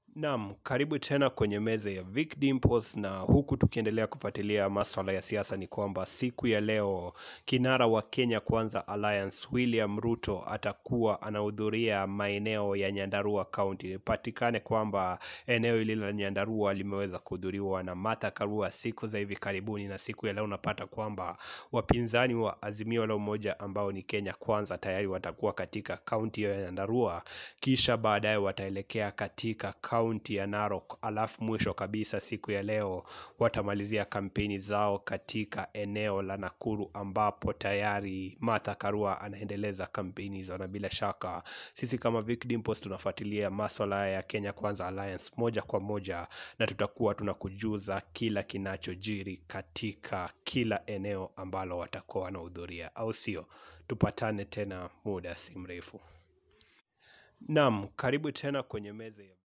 Naam, karibu tena kwenye meza ya Vic Dimples, na huku tukiendelea kufuatilia masuala ya siasa ni kwamba siku ya leo kinara wa Kenya Kwanza Alliance William Ruto atakuwa anahudhuria maeneo ya Nyandarua County. Patikane kwamba eneo hili la Nyandarua limeweza kuhudhuriwa na Martha Karua siku za hivi karibuni, na siku ya leo unapata kwamba wapinzani wa Azimio la Umoja ambao ni Kenya Kwanza tayari watakuwa katika kaunti ya Nyandarua, kisha baadaye wataelekea katika kaunti ya Narok, alafu mwisho kabisa siku ya leo watamalizia kampeni zao katika eneo la Nakuru ambapo tayari Martha Karua anaendeleza kampeni zao. Na bila shaka sisi kama Vic Dimples tunafuatilia masuala ya Kenya Kwanza Alliance moja kwa moja, na tutakuwa tunakujuza kila kinachojiri katika kila eneo ambalo watakuwa wanahudhuria, au sio? Tupatane tena muda si mrefu. Naam, karibu tena kwenye meza ya